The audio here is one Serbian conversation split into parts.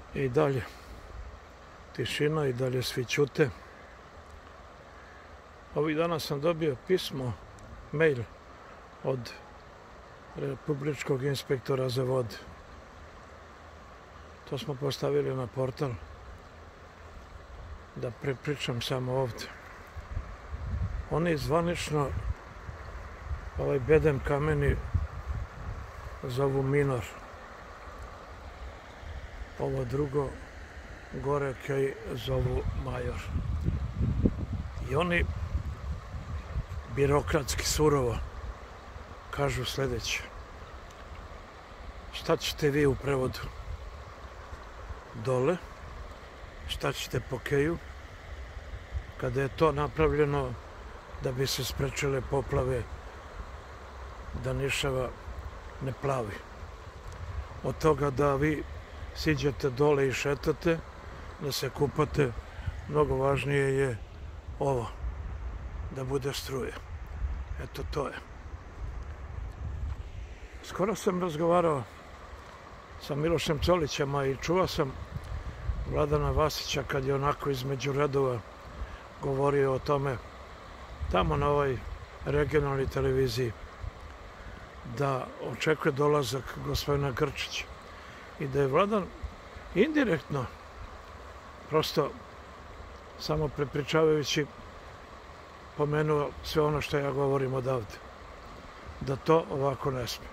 I dalje tišina, i dalje svi ćute. Ovih dana sam dobio pismo, mail od Republičkog inspektora za vode. To smo postavili na portal da prepričam samo ovdje. Oni zvanično ovaj bedem kameni zovu minor. Ovo drugo gore kaj zovu major. I oni birokratski surovo kažu sljedeće. Šta ćete vi u prevodu? Dole. Šta ćete po keju? Kada je to napravljeno da bi se sprečile poplave, da Nišava ne plavi. Od toga da vi siđete dole i šetate, da se kupate, mnogo važnije je ovo, da bude struje. Eto, to je. Skoro sam razgovarao sa Milošem Colićem i čuo sam Vladana Vasića kad je onako između redova govorio o tome tamo na ovoj regionalnoj televiziji da očekuje dolazak gospodina Grčića i da je Vladan indirektno, prosto samo prepričavajući, pomenuo sve ono što ja govorim odavde, da to ovako ne smije.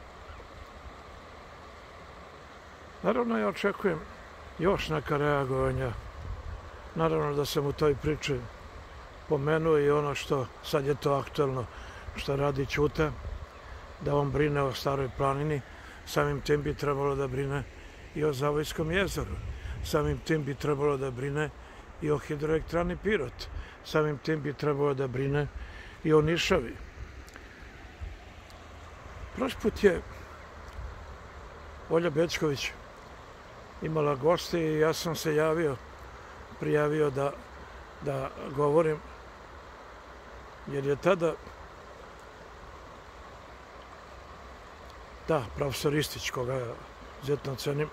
Naravno, ja očekujem još neka reagovanja. Naravno da sam u toj priči pomenuo i ono što sad je to aktuelno, što radi Ćuta, da on brine o Staroj planini, samim tim bi trebalo da brine i o Zavojskom jezeru, samim tim bi trebalo da brine i o hidroelektrani Pirot, samim tim bi trebalo da brine i o Nišavi. Prošli put je Olja Bećković imala goste i ja sam se prijavio da govorim, jer je tada profesor Ristić, koga ja izuzetno cenim,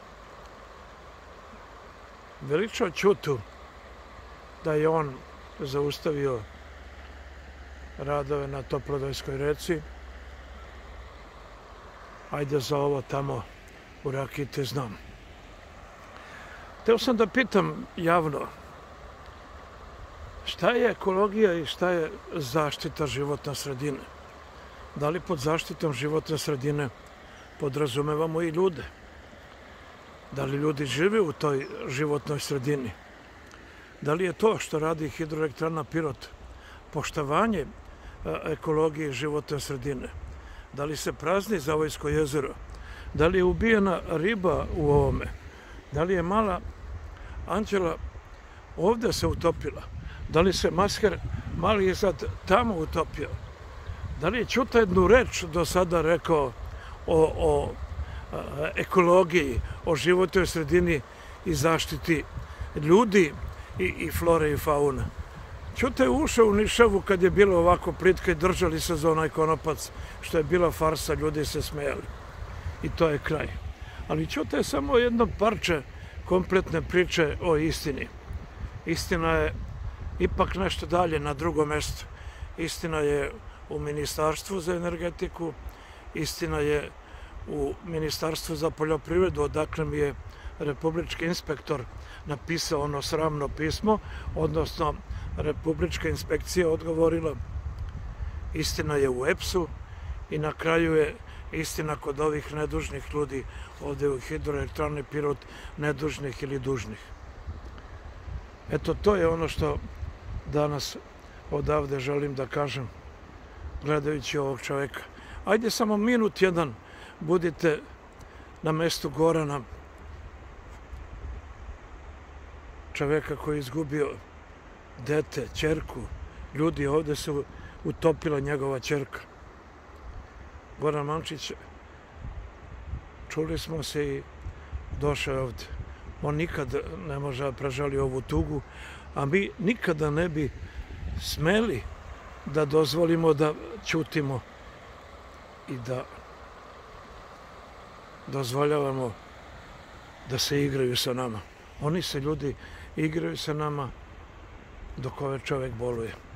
veličao Ćutu da je on zaustavio radove na Toplodojskoj reci. Ajde za ovo tamo u Rakiti znam. Hteo sam da pitam javno šta je ekologija i šta je zaštita životne sredine. Da li pod zaštitom životne sredine podrazumevamo i ljude? Da li ljudi žive u toj životnoj sredini? Da li je to što radi hidroelektrana Pirot poštovanje ekologije i životne sredine? Da li se prazni Zavojsko jezero? Da li je ubijena riba u ovome? Da li je mala Anđela ovdje se utopila? Da li se Masker mali izad tamo utopio? Da li je Ćuta jednu reč do sada rekao o ekologiji, o životnoj sredini i zaštiti ljudi i flore i fauna? Ćuta je ušao u Nišavu kad je bilo ovako plitka i držali se za onaj konopac, što je bila farsa, ljudi se smejali. I to je kraj. Ali Ćuta je samo jedno parče kompletne priče o istini. Istina je ipak nešto dalje, na drugom mjestu. Istina je u Ministarstvu za energetiku, istina je u Ministarstvu za poljoprivredu, odakle mi je Republički inspektor napisao ono sramno pismo, odnosno Republička inspekcija odgovorila. Istina je u EPS-u i na kraju je istina kod ovih nedužnih ljudi ovdje u hidroelektrani Pirot, nedužnih ili dužnih. Eto, to je ono što danas odavde želim da kažem, gledajući ovog čovjeka. Ajde samo minut jedan, budite na mestu Gorana, čovjeka koji je izgubio dete, ćerku. Ljudi, ovdje se utopila njegova ćerka. Goran Mančić, čuli smo se i došao je ovdje. On nikad ne može da prežali ovu tugu, a mi nikada ne bi smeli da dozvolimo da ćutimo i da dozvoljavamo da se igraju sa nama. Oni se ljudi igraju sa nama dok ovaj čovjek boluje.